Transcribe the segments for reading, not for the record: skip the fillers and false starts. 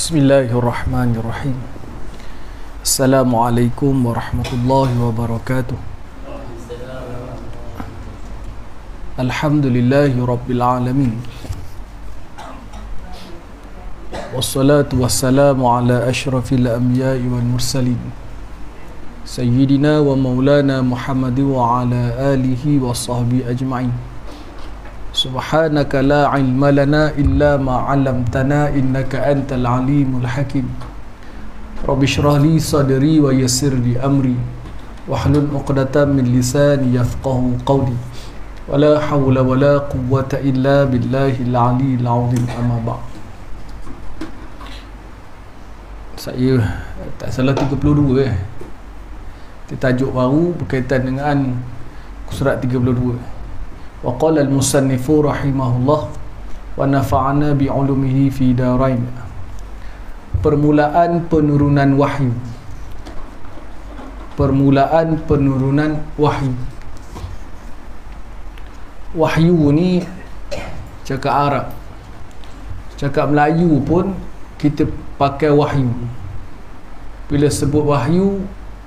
Bismillahirrahmanirrahim. Assalamualaikum warahmatullahi wabarakatuh. Alhamdulillahi rabbil alamin. Wassalatu wassalamu ala ashrafil anbiya'i wal mursalin Sayyidina wa maulana Muhammad wa ala alihi wa sahbihi ajma'in. Subhanaka la ilma lana illa ma 'allamtana innaka antal alimul hakim. Rabbi shrah li sadri wa yassir li amri wahlul 'uqdatam min lisani yafqahu qawli. Wala hawla wala quwwata illa billahil aliyyil 'azim. Amma ba'd. Saya tak salah 32 tajuk baru berkaitan dengan surat 32. Wa qala al-musannifu rahimahullah wa nafa'ana bi 'ulumihi fi darain. Permulaan penurunan wahyu. Permulaan penurunan wahyu. Wahyu ni cakap Arab. Cakap Melayu pun kita pakai wahyu. Bila sebut wahyu,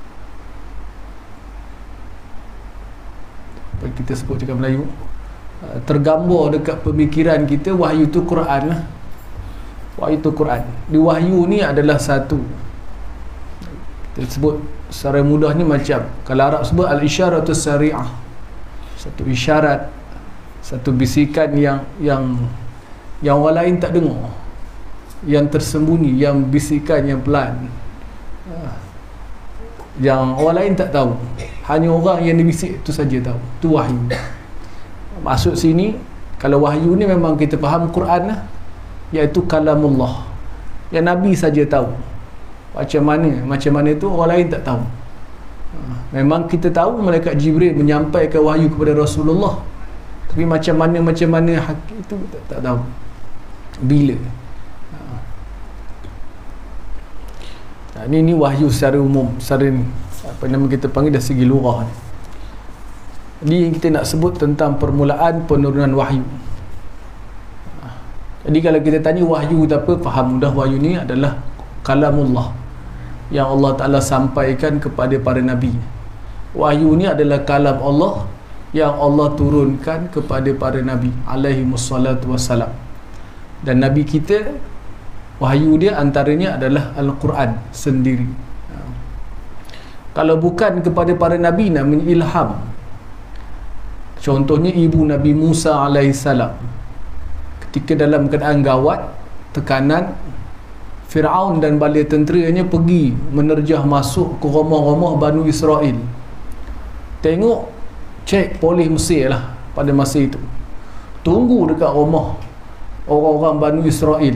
kita sebut cakap Melayu, tergambar dekat pemikiran kita wahyu tu Quran lah. Wahyu tu Quran. Di wahyu ni adalah satu, kita sebut secara mudah ni macam kalau Arab sebut al-isyaratus sari'ah, satu isyarat, satu bisikan yang orang lain tak dengar, yang tersembunyi, yang bisikan yang pelan, yang orang lain tak tahu, hanya orang yang dibisik tu saja tahu. Tu wahyu. Maksud sini, kalau wahyu ni memang kita faham Quran lah, iaitu kalamullah, yang Nabi saja tahu. Macam mana tu orang lain tak tahu. Memang kita tahu malaikat Jibril menyampaikan wahyu kepada Rasulullah, tapi macam mana itu tak tahu bila. Ini wahyu secara umum, secara apa nama kita panggil dari segi lugah. Jadi kita nak sebut tentang permulaan penurunan wahyu. Jadi kalau kita tanya wahyu tu apa, faham mudah wahyu ni adalah kalamullah yang Allah Ta'ala sampaikan kepada para Nabi. Wahyu ni adalah kalam Allah yang Allah turunkan kepada para Nabi alaihi wassalatu wassalam. Dan Nabi kita, wahyu dia antaranya adalah Al-Quran sendiri. Kalau bukan kepada para Nabi, namanya ilham. Contohnya ibu Nabi Musa alaihissalam, ketika dalam keadaan gawat, tekanan, Fir'aun dan bala tenteranya pergi menerjah masuk ke rumah-rumah Banu Israel. Tengok, cek polis Mesir lah pada masa itu, tunggu dekat rumah orang-orang Banu Israel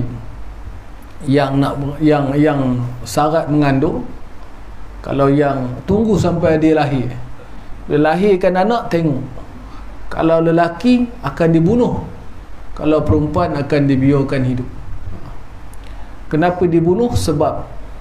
yang syarat mengandung. Kalau yang tunggu sampai dia lahir, bila lahirkan anak, tengok, kalau lelaki akan dibunuh, kalau perempuan akan dibiarkan hidup. Kenapa dibunuh? Sebab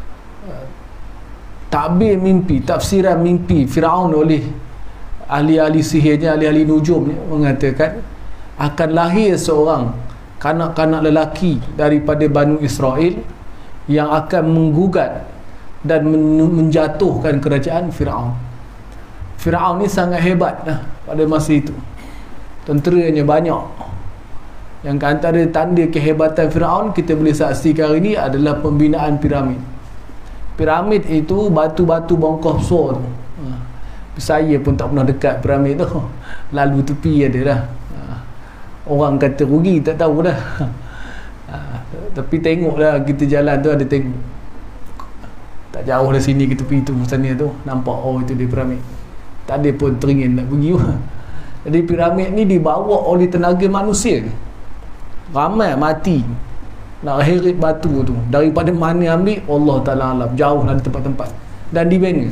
takbir mimpi, tafsiran mimpi Firaun oleh ahli-ahli sihirnya, ahli-ahli nujum mengatakan akan lahir seorang kanak-kanak lelaki daripada Banu Israel yang akan menggugat dan menjatuhkan kerajaan Firaun. Firaun ni sangat hebat pada masa itu, tenteranya banyak. Yang antara tanda kehebatan Firaun kita boleh saksikan hari ini adalah pembinaan piramid. Piramid itu batu-batu bongkah besar tu. Saya pun tak pernah dekat piramid tu, lalu tepi ada dah. Orang kata rugi, tak tahu dah. Tapi tengoklah, kita jalan tu ada tengok, tak jauh dari sini kita pergi tu sana tu, nampak oh itu dia piramid. Tak ada pun teringin nak pergi. Jadi piramid ni dibawa oleh tenaga manusia. Ramai mati nak heret batu tu. Daripada mana ambil, Allah Ta'ala alam, jauh dari tempat-tempat, dan dibina.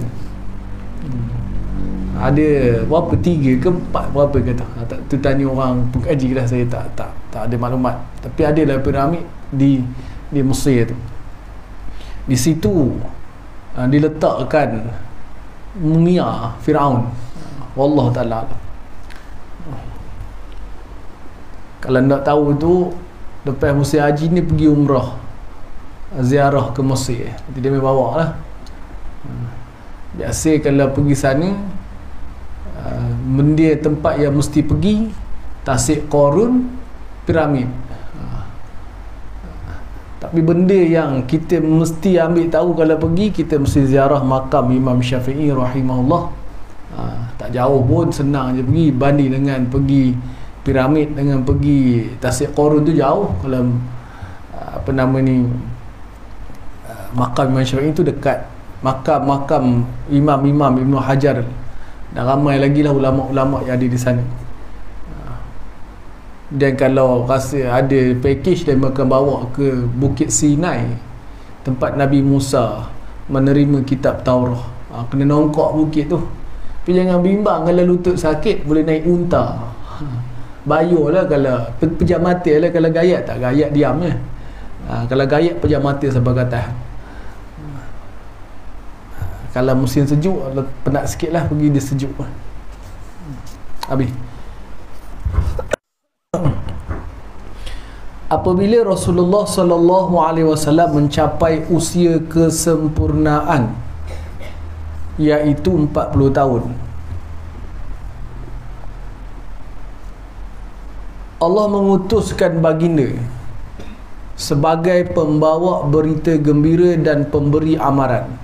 Ada berapa, 3 ke 4 berapa kata, tu tanya orang pengkaji dah, saya tak ada maklumat. Tapi adalah piramid di Mesir tu. Di situ diletakkan mumia Firaun. Wallahu Ta'ala. Kalau nak tahu tu, lepas musim haji ni pergi umrah, ziarah ke Mesir. Dia bawa lah. Biasa kalau pergi sana, benda tempat yang mesti pergi Tasik Qarun, piramid. Tapi benda yang kita mesti ambil tahu kalau pergi, kita mesti ziarah makam Imam Syafi'i rahimahullah. Tak jauh pun, senang je pergi, banding dengan pergi piramid dengan pergi Tasik Qarun tu jauh. Kalau apa nama ni, makam Imam Syafi'i tu dekat. Makam Imam Ibn Hajar, dan ramai lagi lah ulama-ulama yang ada di sana. Dan kalau rasa ada package, dan mereka bawa ke Bukit Sinai, tempat Nabi Musa menerima kitab Taurah. Kena nongkok bukit tu. Tapi jangan bimbang kalau lutut sakit, boleh naik unta. Bayar lah kalau pejam mata lah. Kalau gayat tak, gayat diam je. Kalau gayat pejam mata sampai ke atas. Kalau musim sejuk, penat sikit lah pergi dia sejuk. Habis. Apabila Rasulullah sallallahu alaihi wasallam mencapai usia kesempurnaan, iaitu 40 tahun, Allah mengutuskan baginda sebagai pembawa berita gembira dan pemberi amaran.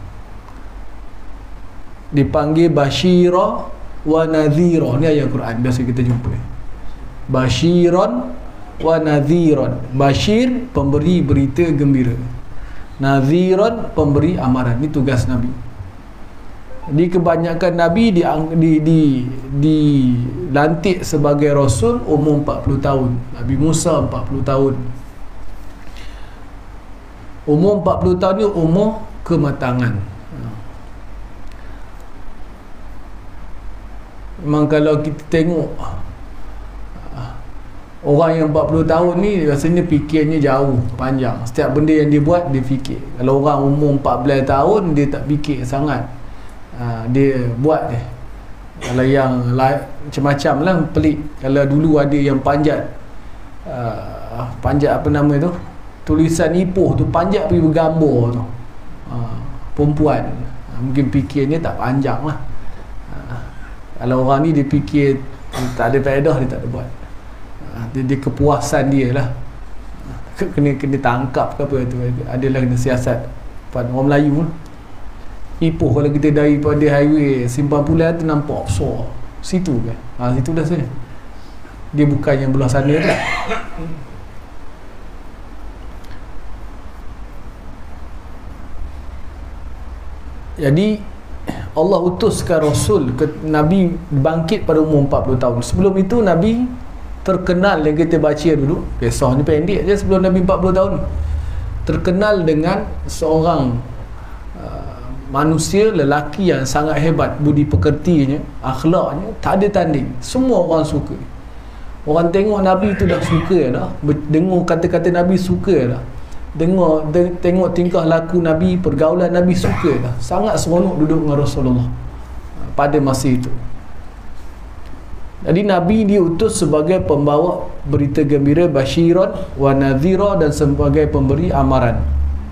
Dipanggil Bashira wa Nadhira. Ni ayat Quran biasa kita jumpa. Bashiran wa Nadhiran. Bashir, pemberi berita gembira. Nadhiran, pemberi amaran. Ini tugas Nabi. Di kebanyakan Nabi dilantik sebagai Rasul umur 40 tahun. Nabi Musa 40 tahun. Umur 40 tahun ni umur kematangan. Memang kalau kita tengok orang yang 40 tahun ni, rasanya fikirnya jauh, panjang. Setiap benda yang dia buat, dia fikir. Kalau orang umur 14 tahun, dia tak fikir sangat. Dia buat je. Kalau yang macam-macam lah, pelik. Kalau dulu ada yang panjat apa nama tu, tulisan ipoh tu, panjat pergi bergambar tu, perempuan. Mungkin fikirnya tak panjang lah. Kalau orang ni dia fikir tak ada faedah, dia tak ada buat. Dia kepuasan dia lah. Kena tangkap ke apa tu. Adalah kena siasat pada orang Melayu lah. Ipoh kalau kita daripada highway Simpang Pulau tu nampak besar. Situ kan. Situ dah saya. Dia bukan yang belah sana tu. Jadi Allah utuskan Rasul ke Nabi bangkit pada umur 40 tahun. Sebelum itu Nabi terkenal, yang kita baca dulu, kisahnya pendek je. Sebelum Nabi 40 tahun, terkenal dengan seorang manusia lelaki yang sangat hebat, budi pekertinya, akhlaknya tak ada tanding. Semua orang suka. Orang tengok Nabi tu dah suka dah. Dengar kata-kata Nabi suka dah. Tengok tingkah laku Nabi, pergaulan Nabi suka dah. Sangat seronok duduk dengan Rasulullah pada masa itu. Jadi Nabi diutus sebagai pembawa berita gembira, Bashiran wa Nadhira, dan sebagai pemberi amaran.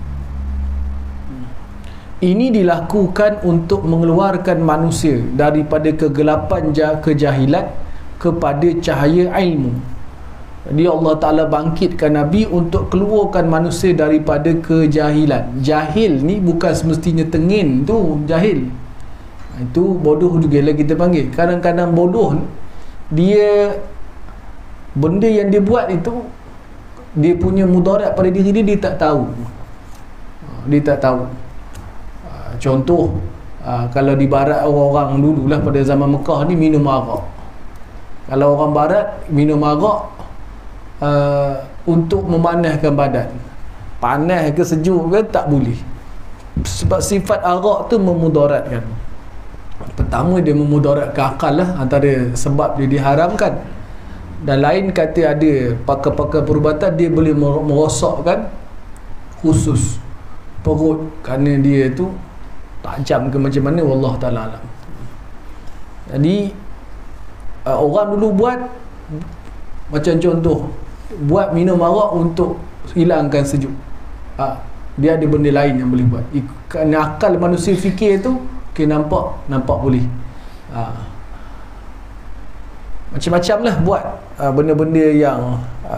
Ini dilakukan untuk mengeluarkan manusia daripada kegelapan kejahilan kepada cahaya ilmu. Jadi Allah Ta'ala bangkitkan Nabi untuk keluarkan manusia daripada kejahilan. Jahil ni bukan semestinya tengin tu jahil. Itu bodoh juga lah kita panggil. Kadang-kadang bodoh, dia benda yang dia buat itu, dia punya mudarat pada diri dia, dia tak tahu. Dia tak tahu. Contoh, kalau di barat orang-orang dululah pada zaman Mekah ni minum arak. Kalau orang barat minum arak untuk memanaskan badan, panas ke sejuk ke tak boleh, sebab sifat arak tu memudaratkan. Pertama, dia memudaratkan akal lah, antara sebab dia diharamkan. Dan lain kata, ada pakar-pakar perubatan, dia boleh merosakkan khusus perut, kerana dia tu tajam ke macam mana, wallah ta'ala alam. Jadi orang dulu buat macam contoh, buat minum arak untuk hilangkan sejuk. dia ada benda lain yang boleh buat. Kerana akal manusia fikir tu nampak boleh macam-macam lah buat benda-benda yang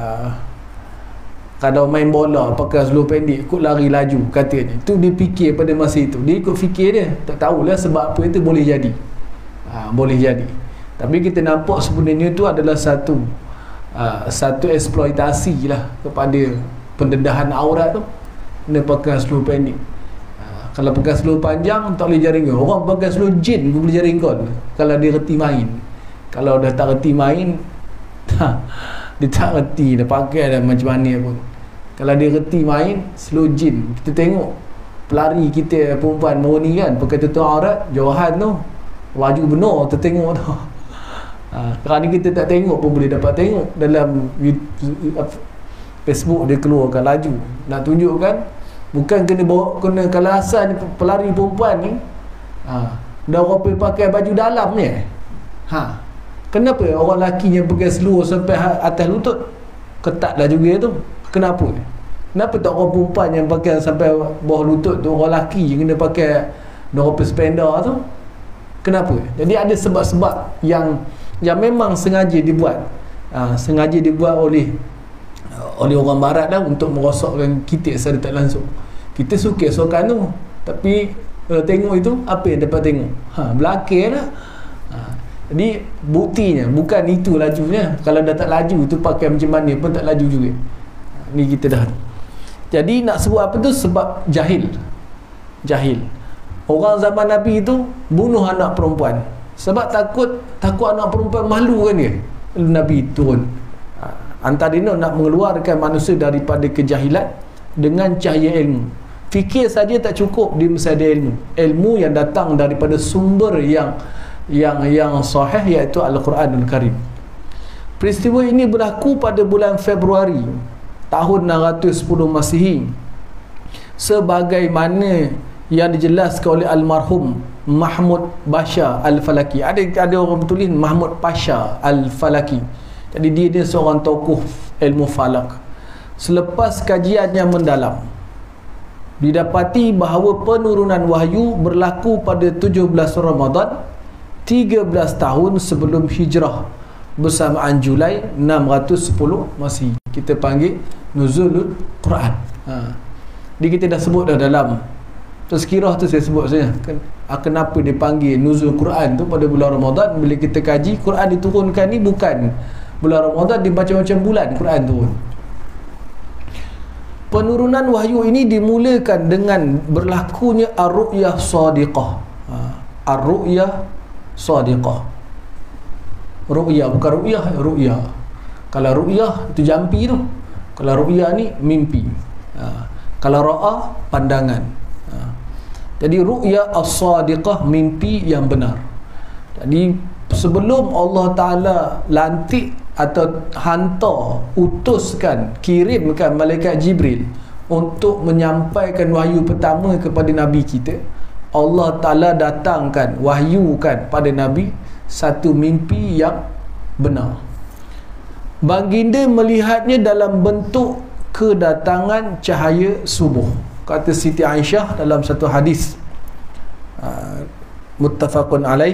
kalau main bola pakai seluar pendek ikut lari laju katanya, tu dia fikir pada masa itu, dia ikut fikir dia, tak tahulah sebab apa itu boleh jadi. Boleh jadi, tapi kita nampak sebenarnya tu adalah satu eksploitasi lah kepada pendedahan aurat tu. Dia pakai seluar pendek, kalau pakai seluar panjang tak boleh jaring kau. Orang pakai seluar jin pun boleh jaring kau kalau dia reti main. Kalau dah tak reti main dia tak reti dah pakai dah macam mana pun. Kalau dia reti main seluar jin, kita tengok pelari kita perempuan baru ni kan pakai tutup aurat, Johan tu laju benar tertengok tu. Kerana kita tak tengok pun boleh dapat tengok dalam Facebook dia keluarkan laju nak tunjukkan. Bukan kena kalau asal pelari perempuan ni dah orang pakai baju dalam ni kenapa orang lelaki yang pakai seluar sampai atas lutut ketat dah juga tu? Kenapa tak orang perempuan yang pakai sampai bawah lutut tu, orang lelaki yang kena pakai dua suspender tu? Kenapa? Jadi ada sebab-sebab yang memang sengaja dibuat oleh orang barat dah untuk merosakkan kita secara tak langsung. Kita suka sokan tu, tapi tengok itu apa yang dapat tengok? Belakang lah. Jadi buktinya bukan itu lajunya. Kalau dah tak laju tu pakai macam mana pun tak laju juga. Ni kita dah. Jadi nak sebut apa tu? Sebab jahil. Orang zaman Nabi itu bunuh anak perempuan sebab takut anak perempuan malu kan dia. Nabi turun antaranya nak mengeluarkan manusia daripada kejahilan dengan cahaya ilmu. Fikir saja tak cukup, dia mesti ada ilmu yang datang daripada sumber yang sahih, iaitu Al-Quranul Karim. Peristiwa ini berlaku pada bulan Februari tahun 610 Masihi, sebagaimana yang dijelaskan oleh almarhum Mahmud Pasha Al-Falaki. Ada orang bertulis Mahmud Pasha Al-Falaki. Jadi dia seorang tokoh ilmu falak. Selepas kajian yang mendalam, didapati bahawa penurunan wahyu berlaku pada 17 Ramadan 13 tahun sebelum hijrah bersamaan Julai 610 Masihi. Kita panggil Nuzulul Quran. Jadi kita dah sebut dah dalam tazkirah tu, saya sebut saja kenapa dia panggil Nuzul Quran tu pada bulan Ramadan. Bila kita kaji Quran diturunkan ni bukan bulan Ramadan, dia macam-macam bulan Quran turun. Penurunan wahyu ini dimulakan dengan berlakunya ar-ru'yah shadiqah. Ar-ru'yah shadiqah. Ru'yah bukan ru'yah. Kalau ru'yah itu jampi tu. Kalau ru'yah ni mimpi. Kalau ra'a pandangan. Jadi ru'yah as-shadiqah, mimpi yang benar. Jadi sebelum Allah Ta'ala lantik atau hantar, utuskan, kirimkan malaikat Jibril untuk menyampaikan wahyu pertama kepada Nabi kita, Allah Ta'ala datangkan, wahyukan pada Nabi satu mimpi yang benar. Baginda melihatnya dalam bentuk kedatangan cahaya subuh. Kata Siti Aisyah dalam satu hadis muttafaqun alaih,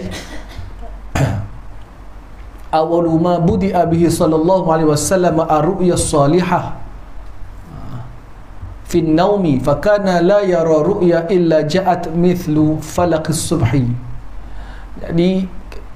awwalu ma budi'a bihi sallallahu alaihi wasallam ar-ru'ya as-salihah fi an-naumi fa kana la yara ru'ya illa ja'at mithlu falaq as-subhi. Jadi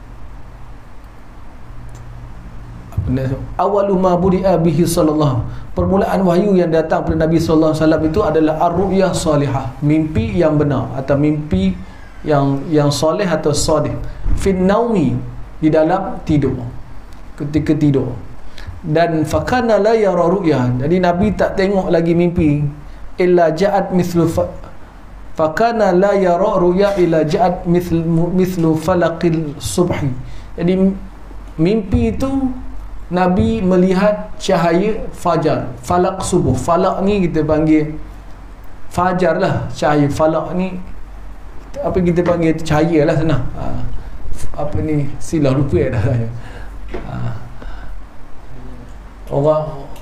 awwalu ma budi'a bihi sallallahu, permulaan wahyu yang datang kepada Nabi sallallahu alaihi wasallam itu adalah ar-ru'ya salihah, mimpi yang benar atau mimpi yang soleh atau shadiq, fi an-naumi, di dalam tidur, ketika tidur. Dan fakana la yara ru'ya, jadi Nabi tak tengok lagi mimpi, illa ja'at mithlu fakana la yara ru'ya illa ja'at mithlu falaqil subhi. Jadi mimpi itu Nabi melihat cahaya fajar, falak subuh. Falak ni kita panggil fajar lah, cahaya. Falak ni apa kita panggil cahaya lah senang. Apa ni, silah lupa dah saya. Orang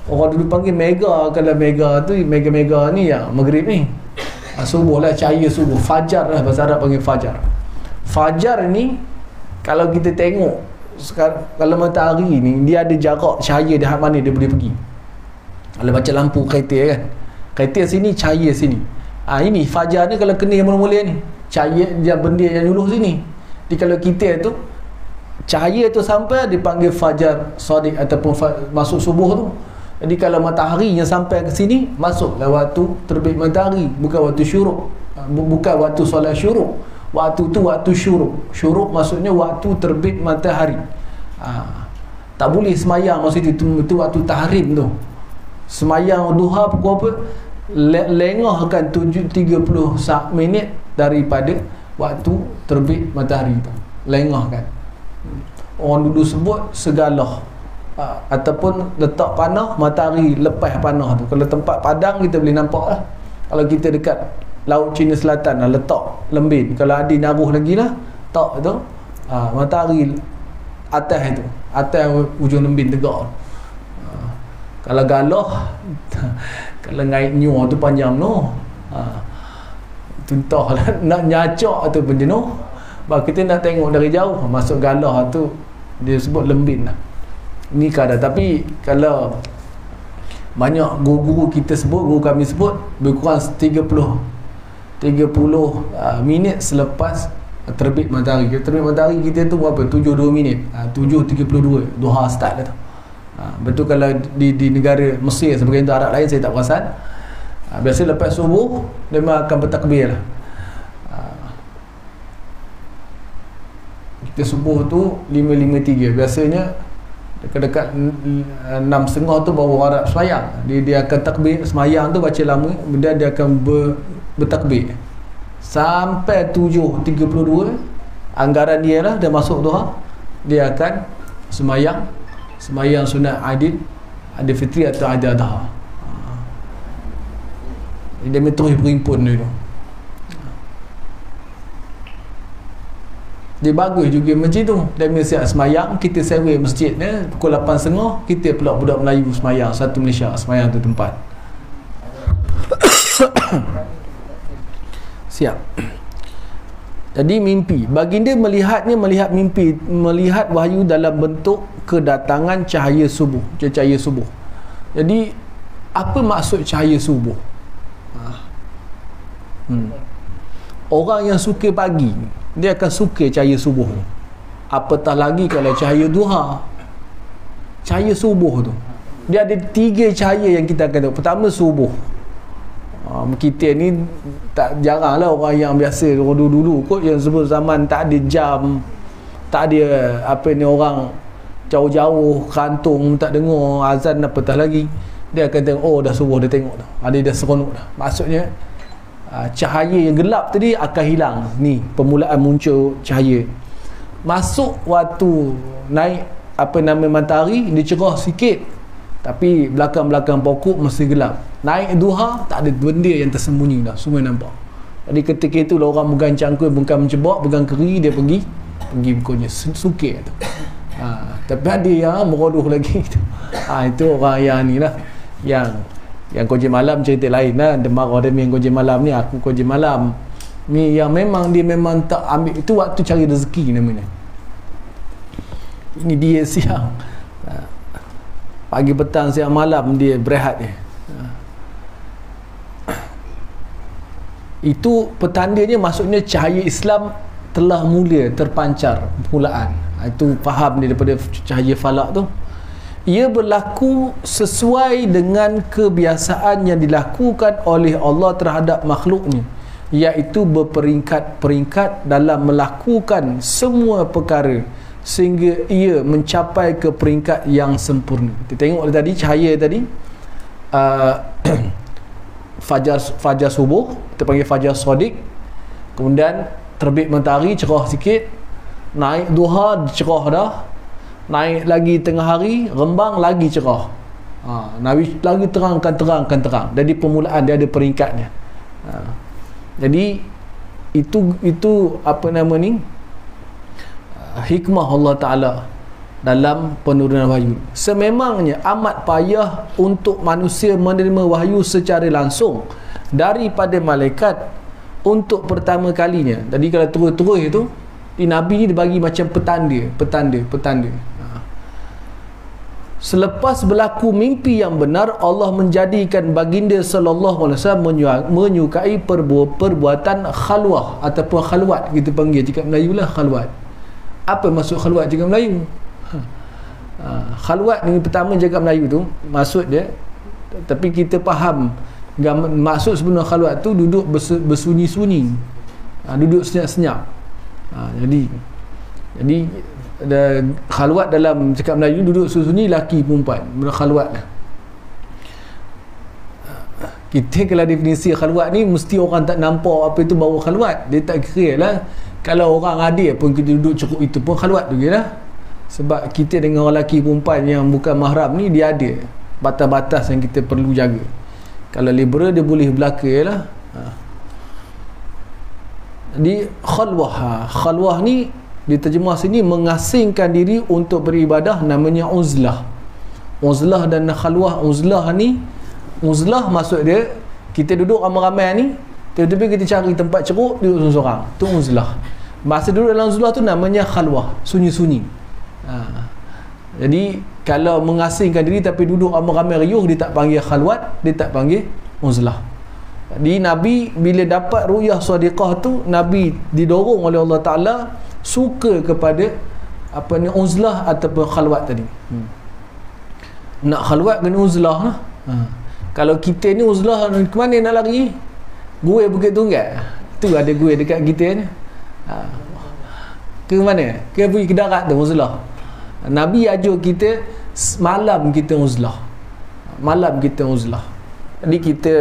Orang dulu panggil mega. Kalau mega tu, mega-mega ni yang maghrib ni. Subuh lah, cahaya subuh. Fajar lah, bahasa Arab panggil fajar. Fajar ni, kalau kita tengok kalau matahari ni, dia ada jarak cahaya di mana dia boleh pergi. Kalau baca lampu kereta kan, kereta sini, cahaya sini. Ini fajar ni kalau kena mula-mula ni, cahaya dia benda yang nyuluh sini. Jadi kalau kita tu, cahaya tu sampai dipanggil fajar sadiq ataupun masuk subuh tu. Jadi kalau matahari yang sampai ke sini, masuklah waktu terbit matahari, bukan waktu syuruk, bukan waktu solat syuruk. Waktu tu waktu syuruk. Syuruk maksudnya waktu terbit matahari. Tak boleh semayang masa itu waktu tahrim tu. Semayang duha pukul apa? Lengahkan 30 minit daripada waktu terbit matahari tu. Lengahkan. Orang dulu sebut segalah, ataupun letak panah, matahari lepas panah tu. Kalau tempat padang kita boleh nampak lah. Kalau kita dekat Laut Cina Selatan lah, letak lembin. Kalau ada naruh lagi lah, tak tu, matahari atas tu, atas ujung lembin tegak. Kalau galah kalau ngaik nyur tu panjang tu, tuntah lah nak nyacak tu pun jenuh. Kita nak tengok dari jauh, masuk galah tu dia sebut lembin lah. Ni kadang. Tapi kalau banyak guru-guru kita sebut, guru kami sebut, lebih kurang 30 minit selepas terbit matahari. Terbit matahari kita tu berapa? 72 minit. 7.32 duha start lah tu. Betul kalau di negara Mesir sebagai itu, Arab lain saya tak perasan. Biasa lepas subuh memang akan bertakbir lah. Kita subuh tu 5.53. Biasanya dekat-dekat 6.30 tu baru Arab semayang. Dia akan takbir semayang tu, baca lama, kemudian dia akan bertakbir sampai 7.32. Anggaran dia lah, dia masuk duha, dia akan semayang sunat Aidil Fitri atau Aidil Adha. Dia terus berimpun dulu. Dia bagus juga masjid tu. Dia siap semayang, kita sewa masjid ni pukul 8.30, kita pula budak Melayu semayang, satu Malaysia semayang tu tempat. Siap. Jadi mimpi, baginda melihat mimpi, melihat wahyu dalam bentuk kedatangan cahaya subuh. Cahaya subuh. Jadi apa maksud cahaya subuh? Orang yang suka pagi, dia akan suka cahaya subuh. Apatah lagi kalau cahaya duha. Cahaya subuh tu, dia ada 3 cahaya yang kita akan tahu. Pertama, subuh. Kita ni tak jarang lah orang yang biasa, orang dulu-dulu kot yang sebut zaman tak ada jam, tak ada apa ni, orang jauh-jauh kantung tak dengar azan apatah lagi, dia akan tengok, oh dah subuh, dia tengok dah, ada dah seronok dah. Maksudnya cahaya yang gelap tadi akan hilang. Ni permulaan muncul cahaya. Masuk waktu naik matahari, dia cerah sikit, tapi belakang-belakang pokok masih gelap. Naik duha, tak ada benda yang tersembunyi dah, semua nampak. Jadi ketika itu orang megang cangkul, bukan mencebok, pegang keri, dia pergi bukunya sukir tu. Tapi ada yang meroduh lagi tu. Itu orang yang ni lah, yang kerja malam cerita lain lah. Dia marah dia yang kerja malam ni, aku kerja malam ni yang memang dia memang tak ambil, itu waktu cari rezeki namanya. Ini dia siang, pagi petang siang malam dia berehat dia. Itu petandanya, maksudnya cahaya Islam telah mula terpancar permulaan. Itu faham dia daripada cahaya falak tu. Ia berlaku sesuai dengan kebiasaan yang dilakukan oleh Allah terhadap makhluknya, iaitu berperingkat-peringkat dalam melakukan semua perkara sehingga ia mencapai ke peringkat yang sempurna. Kita tengok tadi cahaya tadi, fajar subuh kita panggil fajar shadiq, kemudian terbit matahari cerah sikit, naik duha cerah dah, naik lagi tengah hari rembang lagi cerah, lagi terang. Jadi permulaan dia ada peringkatnya. Jadi itu apa nama ni, hikmah Allah Ta'ala dalam penurunan wahyu. Sememangnya amat payah untuk manusia menerima wahyu secara langsung daripada malaikat untuk pertama kalinya. Jadi kalau terus-terus itu, Nabi ni dibagi macam petanda. Selepas berlaku mimpi yang benar, Allah menjadikan baginda sallallahu alaihi wasallam menyukai perbuatan khalwah ataupun khalwat, kita panggil cakap Melayu lah, khalwat. Apa maksud khalwat cakap Melayu? Khalwat ni pertama cakap Melayu tu maksud dia, tapi kita faham maksud sebenar khalwat tu duduk bersunyi-sunyi, duduk senyap-senyap. Jadi khalwat dalam cakap Melayu duduk sunyi, laki perempuan, khalwat lah. Kita kalau definisi khalwat ni mesti orang tak nampak apa itu baru khalwat. Dia tak kira lah kalau orang ada pun kita duduk cukup itu pun khalwat tu je lah. Sebab kita dengan orang lelaki perempuan yang bukan mahram ni, dia ada batas-batas yang kita perlu jaga. Kalau liberal dia boleh belaka lah. Jadi khalwah ni diterjemah sini mengasingkan diri untuk beribadah, namanya uzlah. Uzlah dan khalwah. Uzlah maksud dia kita duduk ramai-ramai ni, tiba-tiba kita cari tempat ceruk, duduk seorang-seorang, tu uzlah. Masa duduk dalam uzlah tu namanya khalwah, sunyi-sunyi. Jadi kalau mengasingkan diri tapi duduk ramai-ramai riuh, dia tak panggil khalwat, dia tak panggil uzlah. Jadi Nabi bila dapat ru'yah sadiqah tu, Nabi didorong oleh Allah Ta'ala suka kepada uzlah ataupun khalwat tadi. Nak khalwat kena uzlah lah. Kalau kita ni uzlah, ke mana nak lari? Gue Bukit Tunggal tu ada gue dekat kita ni. Ke mana? Ke pergi ke darat tu uzlah. Nabi ajar kita malam kita uzlah. Jadi kita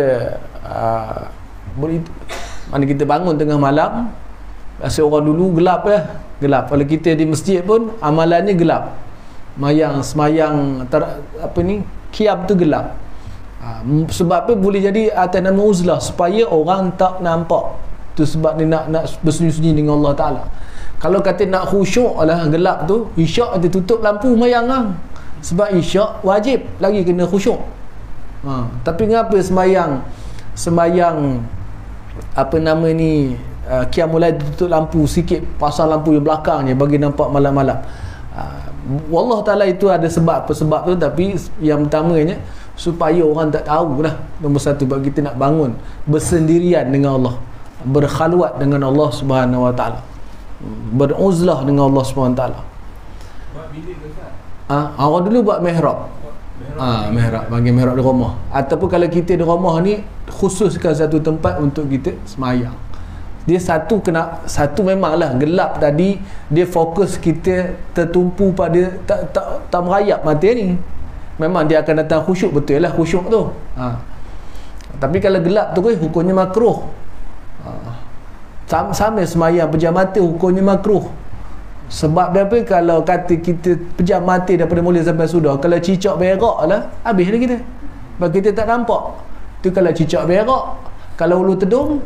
mana kita bangun tengah malam, biasa orang dulu gelap. Kalau kita di masjid pun amalannya gelap. Semayang qiyam tu gelap. Sebab apa boleh jadi atas nama uzlah, supaya orang tak nampak. Tu sebab dia nak bersunyi-sunyi dengan Allah Ta'ala. Kalau kata nak khusyuk lah gelap tu, isyak dia tutup lampu mayang lah. Sebab isyak wajib lagi kena khusyuk. Tapi ngapa sembayang qiyamul lail tutup lampu sikit, pasang lampu yang belakangnya bagi nampak malam-malam. Wallah Ta'ala itu ada sebab tu, tapi yang pertamanya supaya orang tak tahu lah. Nombor satu, bagi kita nak bangun bersendirian dengan Allah, berkhalwat dengan Allah Subhanahu Wa Ta'ala, beruzlah dengan Allah Subhanahu Wa Ta'ala. Buat bilik ke Ustaz? Orang dulu buat mihrab. Mihrab, bagi mihrab di rumah. Ataupun kalau kita di rumah ni khususkan satu tempat untuk kita semayang. Dia satu memanglah gelap tadi, dia fokus kita tertumpu pada tak merayap mata ni. Memang dia akan datang khusyuk, betul lah khusyuk tu. Tapi kalau gelap tu hukumnya makruh. Sama semayang pejam mata hukumnya makruh. Sebab dia apa? Kalau kata kita pejam mata daripada mula sampai sudah, kalau cicak berak lah, habis dah kita. Sebab kita tak nampak. Tu kalau cicak berak, kalau ulu tedung,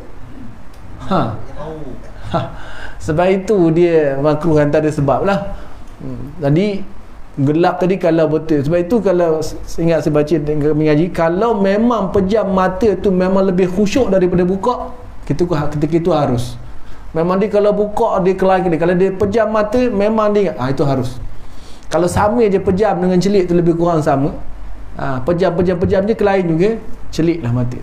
sebab itu dia makruh, antara sebab lah. Jadi gelap tadi kalau betul. Sebab itu kalau ingat saya baca mengaji, kalau memang pejam mata tu memang lebih khusyuk daripada buka, ketika itu harus. Memang dia kalau buka dia kelai, kalau dia pejam mata memang dia itu harus. Kalau sama je pejam dengan celik tu lebih kurang sama. Pejam je kelai juga, celiklah mata.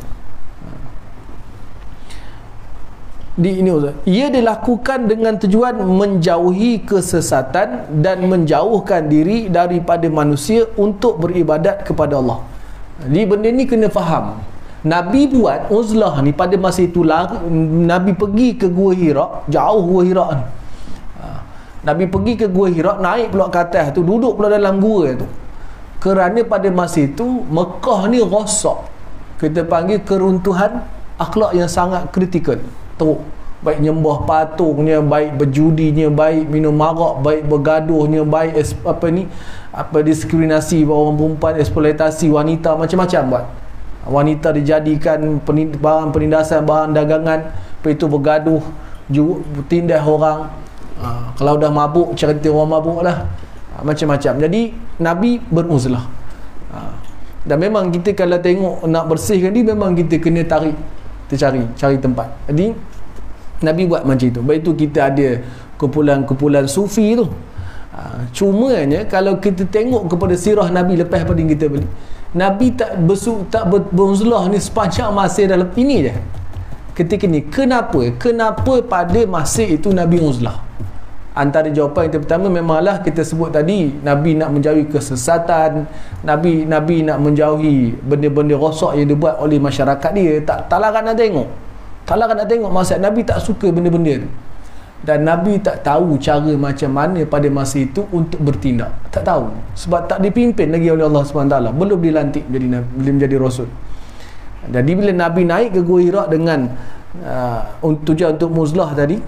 Ini ia dilakukan dengan tujuan menjauhi kesesatan dan menjauhkan diri daripada manusia untuk beribadat kepada Allah. Jadi benda ni kena faham. Nabi buat uzlah ni pada masa itu Nabi pergi ke Gua Hira, jauh Gua Hira ni. Nabi pergi ke Gua Hira, naik pula ke atas tu, duduk pula dalam gua tu. Kerana pada masa itu Mekah ni rosak. Kita panggil keruntuhan akhlak yang sangat kritikal. Teruk. Baik nyembah patungnya, baik berjudinya, baik minum arak, baik bergaduhnya, baik diskriminasi orang perempuan, eksploitasi wanita, macam-macam buat. Wanita dijadikan bahan penindasan, bahan dagangan, lepas itu bergaduh, tindas orang. Kalau dah mabuk, cerita orang mabuk lah. Macam-macam. Jadi Nabi beruzlah. Dan memang kita kalau tengok nak bersihkan dia, memang kita kena cari tempat. Jadi Nabi buat macam itu. Baik itu kita ada kumpulan sufi tu. Cumanya kalau kita tengok kepada sirah Nabi lepas pada kita beli, Nabi tak beruzlah ni sepanjang masa dalam ini je. Ketika ni kenapa pada masa itu Nabi uzlah? Antara jawapan yang pertama memanglah kita sebut tadi, Nabi nak menjauhi kesesatan, Nabi nak menjauhi benda-benda rosak yang dibuat oleh masyarakat dia. Tak larang nak tengok maksud Nabi tak suka benda-benda tu. Dan Nabi tak tahu cara macam mana pada masa itu untuk bertindak. Tak tahu. Sebab tak dipimpin lagi oleh Allah SWT. Belum dilantik menjadi Rasul. Jadi bila Nabi naik ke Gua Hira dengan tujuan untuk muzlah tadi,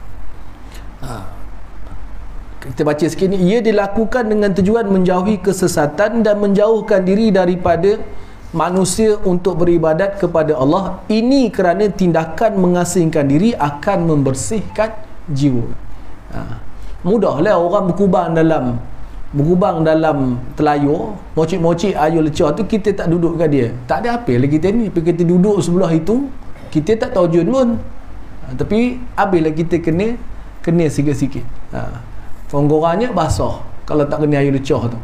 kita baca sikit ni, ia dilakukan dengan tujuan menjauhi kesesatan dan menjauhkan diri daripada manusia untuk beribadat kepada Allah. Ini kerana tindakan mengasingkan diri akan membersihkan jiwa. Mudahlah orang berkubang dalam telayur, mocik-mocik air lecah tu, kita tak duduk kat dia, tak ada apa lah kita ni. Kita duduk sebelah itu, kita tak tahu jun pun, tapi habislah kita kena sikit-sikit. Penggorangnya basah kalau tak kena air lecah tu.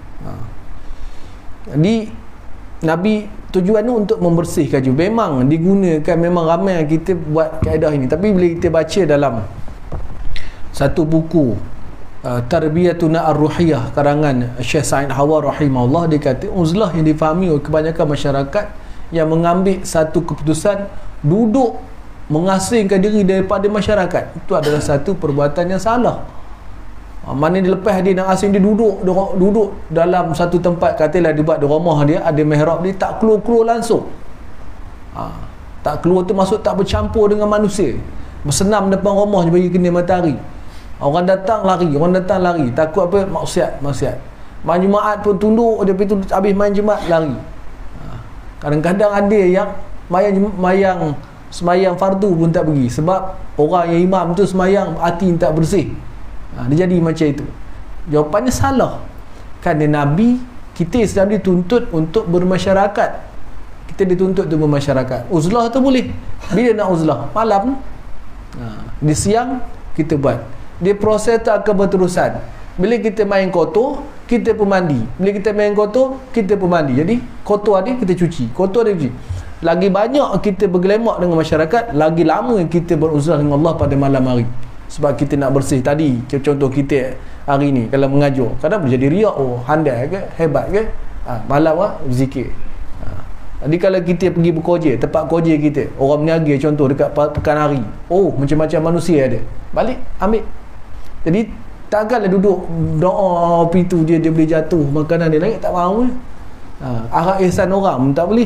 Jadi Nabi tujuan tu untuk membersihkan jiwa. Memang digunakan, memang ramai kita buat kaedah ini. Tapi bila kita baca dalam satu buku Tarbiyatuna Ar-Ruhiyah karangan Syekh Sa'id Hawa rahimahullah, dia kata uzlah yang difahami oleh kebanyakan masyarakat yang mengambil satu keputusan duduk mengasingkan diri daripada masyarakat, itu adalah satu perbuatan yang salah. Mana dia lepas dia nak asing, dia duduk dalam satu tempat, katalah dia buat di rumah dia ada mihrab, dia tak keluar langsung. Tak keluar tu maksud tak bercampur dengan manusia, bersenam depan rumah je bagi kena matahari. Orang datang lari, takut apa? Maksiat. Main Jumaat pun tunduk, dia pergi habis main Jumaat lari. Kadang-kadang ada yang semayang fardu pun tak pergi, sebab orang yang imam tu semayang hati tak bersih. Dia jadi macam itu. Jawapannya salah. Kerana Nabi, kita sedang dituntut untuk bermasyarakat. Kita dituntut untuk bermasyarakat. Uzlah tu boleh. Bila nak uzlah? Malam. Di siang kita buat. Dia proses tak akan berterusan. Bila kita main kotor, kita pun mandi. Bila kita main kotor, kita pun mandi. Jadi kotor ada kita cuci, kotor ada cuci. Lagi banyak kita bergelemak dengan masyarakat, lagi lama kita beruzlah dengan Allah pada malam hari. Sebab kita nak bersih tadi. Contoh kita hari ni kalau mengajar, kadang boleh jadi riak, handai ke, hebat ke, malam zikir. Jadi kalau kita pergi bekerja, tempat kerja kita, orang berniaga contoh dekat pekan hari, macam-macam manusia ada, balik ambil. Jadi takkanlah duduk doa pintu dia boleh jatuh makanan dia naik, tak mahu. Arah ihsan orang tak boleh.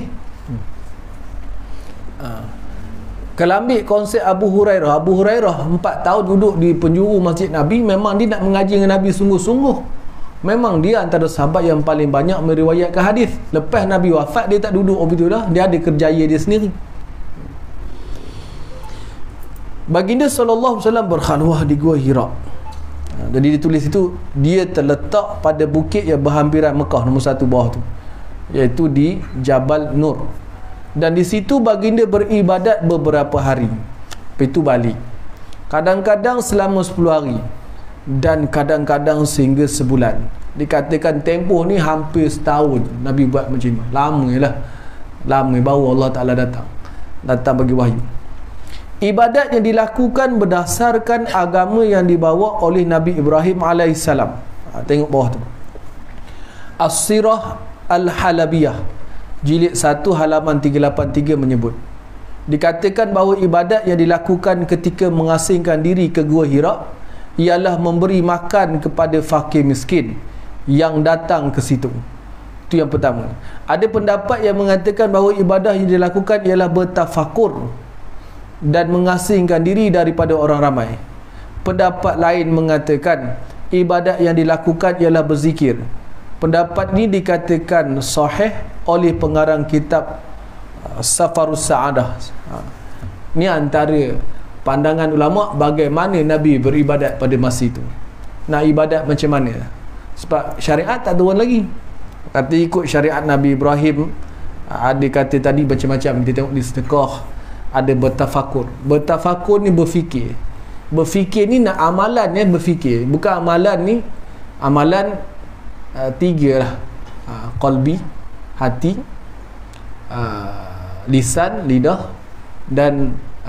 Kalau ambil konsep Abu Hurairah 4 tahun duduk di penjuru Masjid Nabi, memang dia nak mengaji dengan Nabi sungguh-sungguh. Memang dia antara sahabat yang paling banyak meriwayatkan hadis. Lepas Nabi wafat, dia tak duduk begitu dah, dia ada kerjaya dia sendiri. Baginda sallallahu alaihi wasallam berkhalwah di Gua Hira. Jadi ditulis itu, dia terletak pada bukit yang berhampiran Mekah nombor 1 bawah tu, iaitu di Jabal Nur. Dan di situ baginda beribadat beberapa hari. Lepas itu balik. Kadang-kadang selama 10 hari dan kadang-kadang sehingga sebulan. Dikatakan tempoh ni hampir setahun Nabi buat macam ni. Lama baru Allah Ta'ala datang bagi wahyu. Ibadat yang dilakukan berdasarkan agama yang dibawa oleh Nabi Ibrahim AS. Tengok bawah tu, As-Sirah Al-Halabiyah jilid 1 halaman 383 menyebut, dikatakan bahawa ibadat yang dilakukan ketika mengasingkan diri ke Gua Hira ialah memberi makan kepada fakir miskin yang datang ke situ. Itu yang pertama. Ada pendapat yang mengatakan bahawa ibadah yang dilakukan ialah bertafakur dan mengasingkan diri daripada orang ramai. Pendapat lain mengatakan ibadat yang dilakukan ialah berzikir. Pendapat ini dikatakan sahih oleh pengarang kitab Safarus Sa'adah. Ini antara pandangan ulama bagaimana Nabi beribadat pada masa itu. Nak ibadat macam mana? Sebab syariat tak turun lagi. Kata ikut syariat Nabi Ibrahim, ada kata tadi macam-macam. Kita tengok di sedekah, ada bertafakur. Bertafakur ni berfikir. Berfikir ni nak amalan ni berfikir. Bukan amalan ni, amalan tiga lah. Qalbi, hati, lisan, lidah, dan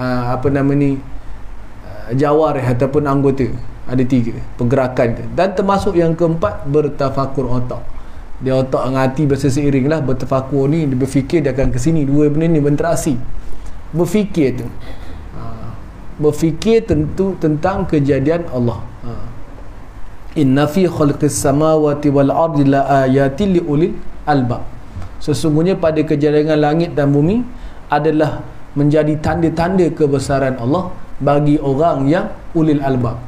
jawarih ataupun anggota. Ada tiga pergerakan. Dan termasuk yang keempat, bertafakur otak. Dia otak dengan hati berasa seiring lah. Bertafakur ni, dia berfikir dia akan ke sini. Dua benda ni berinteraksi. Berfikir tu, berfikir tentu tentang kejadian Allah. Inna fi khalqis samawati wal ardi la ayatin li ulil albab. Sesungguhnya pada kejadian langit dan bumi adalah menjadi tanda-tanda kebesaran Allah bagi orang yang ulil albab.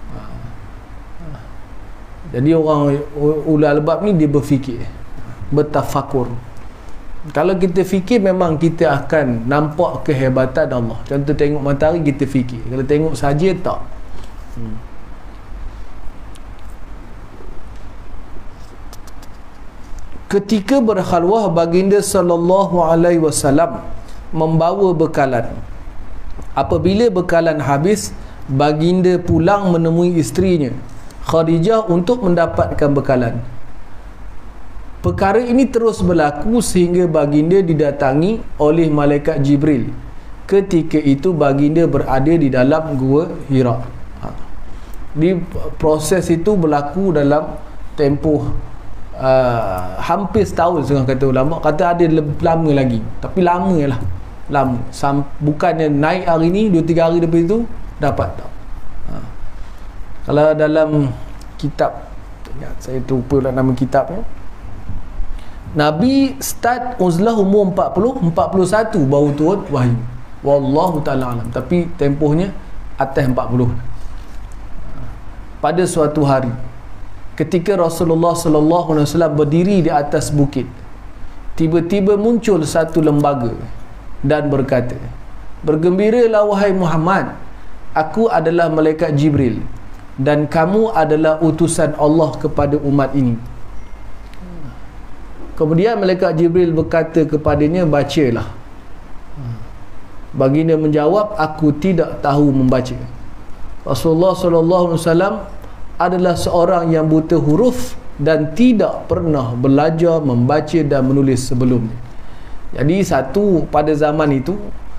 Jadi orang ulil albab ni dia berfikir, bertafakur. Kalau kita fikir, memang kita akan nampak kehebatan Allah. Contoh tengok matahari, kita fikir. Kalau tengok saja, tak. Ketika berkhalwah, baginda sallallahu alaihi wasallam membawa bekalan. Apabila bekalan habis, baginda pulang menemui isterinya Khadijah untuk mendapatkan bekalan. Perkara ini terus berlaku sehingga baginda didatangi oleh malaikat Jibril. Ketika itu baginda berada di dalam gua Hira. Di proses itu berlaku dalam tempoh hampir setahun setengah, kata ulama. Kata ada lama lagi, tapi lama lah, lama. Bukannya naik hari ni, 2-3 hari lepas itu dapat tak. Kalau dalam kitab, saya lupa nama kitabnya, Nabi start uzlah umur 41 baru turun wahyu. Wallahu ta'ala alam. Tapi tempohnya atas 40. Pada suatu hari, ketika Rasulullah sallallahu alaihi wasallam berdiri di atas bukit, tiba-tiba muncul satu lembaga dan berkata, "Bergembiralah wahai Muhammad, aku adalah malaikat Jibril dan kamu adalah utusan Allah kepada umat ini." Kemudian malaikat Jibril berkata kepadanya, "Bacalah." Baginda menjawab, "Aku tidak tahu membaca." Rasulullah sallallahu alaihi wasallam adalah seorang yang buta huruf dan tidak pernah belajar membaca dan menulis sebelumnya. Jadi pada zaman itu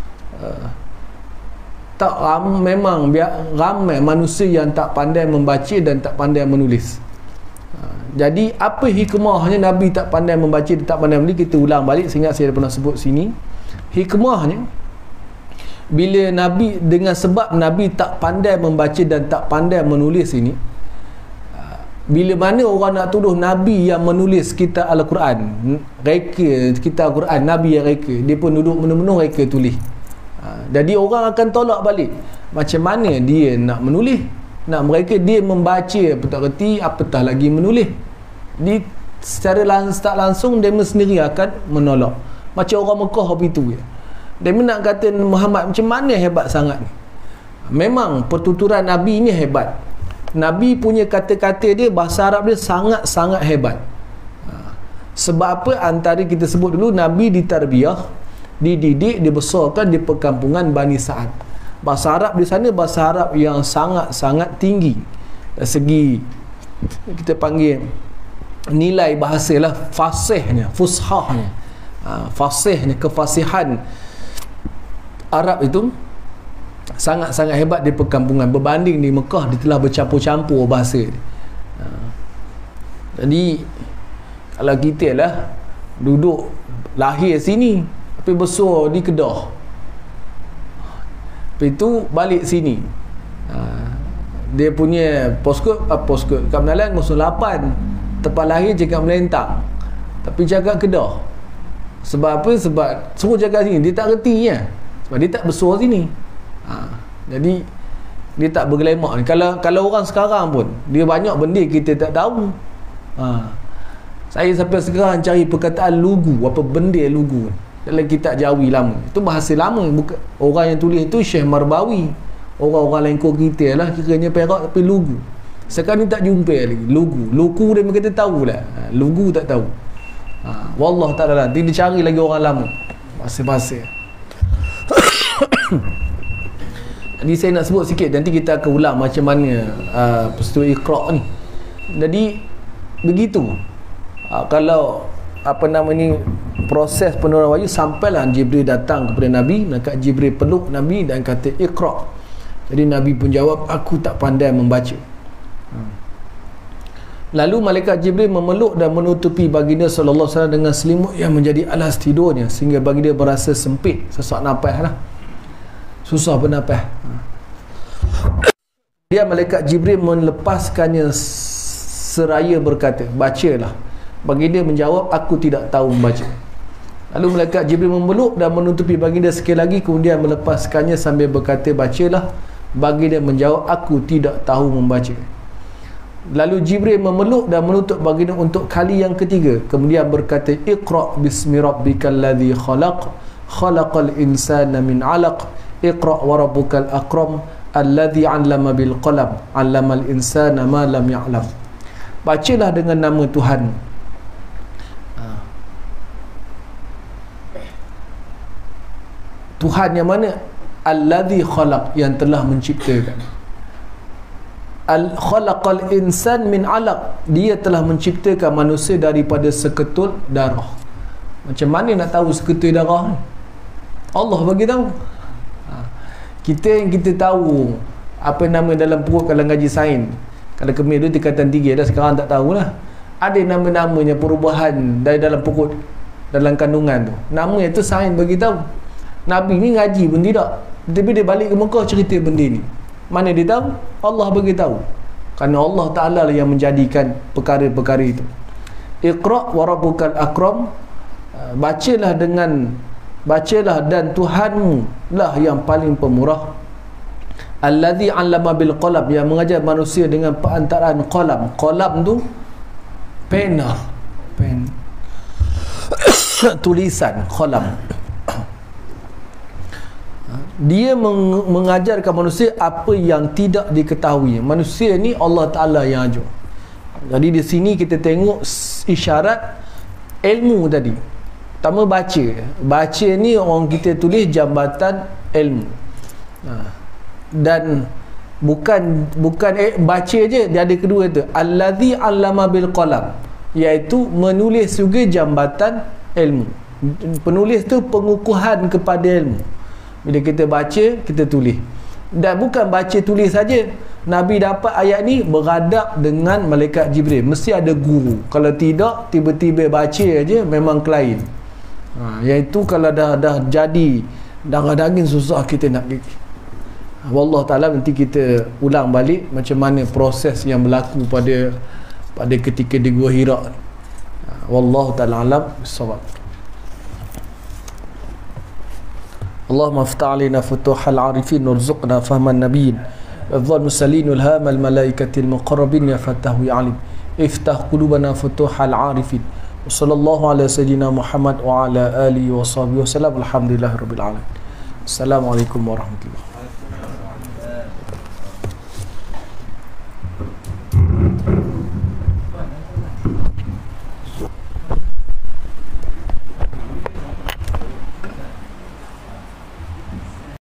memang ramai manusia yang tak pandai membaca dan tak pandai menulis. Jadi apa hikmahnya Nabi tak pandai membaca dan tak pandai menulis? Kita ulang balik, sehingga saya pernah sebut sini. Hikmahnya, bila Nabi, dengan sebab Nabi tak pandai membaca dan tak pandai menulis ini, bila mana orang nak tuduh Nabi yang menulis kitab Al-Quran, reka kitab Al-Quran, Nabi yang reka, dia pun duduk menung-menung reka tulis. Jadi orang akan tolak balik, macam mana dia nak menulis, nak mereka dia membaca apa tak reti, apatah lagi menulis. Secara tak langsung dia sendiri akan menolak. Macam orang Mekah apa itu ya. Dia nak kata Muhammad macam mana hebat sangat ni. Memang pertuturan Nabi ni hebat. Nabi punya kata-kata dia, bahasa Arab dia sangat-sangat hebat. Sebab apa? Antara kita sebut dulu, Nabi ditarbiyah, dididik, dibesarkan di perkampungan Bani Sa'ad. Bahasa Arab di sana bahasa Arab yang sangat-sangat tinggi. Dari segi kita panggil nilai bahasa lah, fasihnya, fushahnya, fasihnya, kefasihan Arab itu sangat-sangat hebat di perkampungan. Berbanding di Mekah, dia telah bercampur-campur bahasa dia. Jadi kalau kita lah duduk lahir sini tapi besar di Kedah, lepas itu balik sini, dia punya postcode kat Menalan 08, tempat lahir cakap Melintang tapi cakap Kedah. Sebab apa? Sebab suruh cakap sini, dia tak reti ya. Sebab dia tak besar sini. Jadi dia tak bergelemak ni. Kalau orang sekarang pun, dia banyak benda kita tak tahu. Saya sampai sekarang cari perkataan lugu. Apa benda lugu dalam kitab Jawi lama. Itu bahasa lama. Bukan orang yang tulis itu Syekh Marbawi. Orang-orang lengkor kita lah, kiranya Perak tapi lugu. Sekarang ni tak jumpa lagi. Lugu dia kata tahu lah. Lugu tak tahu. Wallah ta'ala lah. Dia cari lagi orang lama. Masing-masing. Jadi saya nak sebut sikit. Nanti kita akan ulang macam mana peristiwa Iqra' ni. Jadi begitu. Kalau apa nama ni, proses penurunan wahyu, sampailah Jibril datang kepada Nabi. Maka Jibril peluk Nabi dan kata Iqra'. Jadi Nabi pun jawab, aku tak pandai membaca. Lalu malaikat Jibril memeluk dan menutupi baginda sallallahu alaihi wasallam dengan selimut yang menjadi alas tidurnya, sehingga baginda berasa sempit, sesak nafas lah, susah bernafas. Dia malaikat Jibril melepaskannya seraya berkata, bacalah. Baginda menjawab, aku tidak tahu membaca. Lalu malaikat Jibril memeluk dan menutupi baginda sekali lagi, kemudian melepaskannya sambil berkata, bacalah. Baginda menjawab, aku tidak tahu membaca. Lalu Jibril memeluk dan menutup baginda untuk kali yang ketiga, kemudian berkata, Iqra' bismi rabbikal ladzi khalaq, khalaqal insana min 'alaq, Iqra' wa rabbukal akram, alladzi 'allama bil qalam, 'allamal insana ma lam ya'lam. Bacalah dengan nama Tuhan. Tuhan yang mana? Alladzi khalaq, yang telah menciptakan. Khalaqal insan min 'alaq, dia telah menciptakan manusia daripada seketul darah. Macam mana nak tahu seketul darah ni? Allah bagi tahu. Kita tahu apa nama dalam perut kalau ngaji sains. Kalau kemih dulu tingkatan 3 dah, sekarang tak tahulah. Ada nama-namanya perubahan dari dalam perut, dalam kandungan tu. Nama itu sains bagi tahu. Nabi ni ngaji pun tidak. Tapi dia balik ke Mekah cerita benda ni. Mana dia tahu? Allah bagi tahu. Kerana Allah Ta'ala lah yang menjadikan perkara-perkara itu. Iqra' wa rabbukal akram, bacalah dan Tuhanmu lah yang paling pemurah. Alladzi 'allama bil qalam, yang mengajar manusia dengan perantaraan qalam. Qalam tu pena, tulisan, qalam. Dia mengajarkan manusia apa yang tidak diketahui. Manusia ni Allah Ta'ala yang ajar. Jadi di sini kita tengok isyarat ilmu tadi. Pertama baca ni orang kita tulis jambatan ilmu. Dan bukan baca je, dia ada kedua tu, allazi 'allama bil qalam, iaitu menulis juga jambatan ilmu. Penulis tu pengukuhan kepada ilmu. Bila kita baca, kita tulis. Dan bukan baca tulis saja. Nabi dapat ayat ni beradab dengan malaikat Jibril. Mesti ada guru. Kalau tidak, tiba-tiba baca aja memang klien. Iaitu kalau dah jadi darah daging, susah kita nak gigit. Wallah Ta'ala, nanti kita ulang balik macam mana proses yang berlaku pada ketika di Gua Hira. Wallahu Ta'ala alam bissawab. Allahumma aftah alina futuhal arifin warzuqna fahman nabiyyin wadzal musallin ulhamal malaikatil muqarrabin ya fatahu ya alim iftah qulubana futuhal arifin wa sallallahu ala sayyidina Muhammad wa ala alihi wa sahbihi wa sallam. Alhamdulillah rabbil alamin. Assalamualaikum warahmatullahi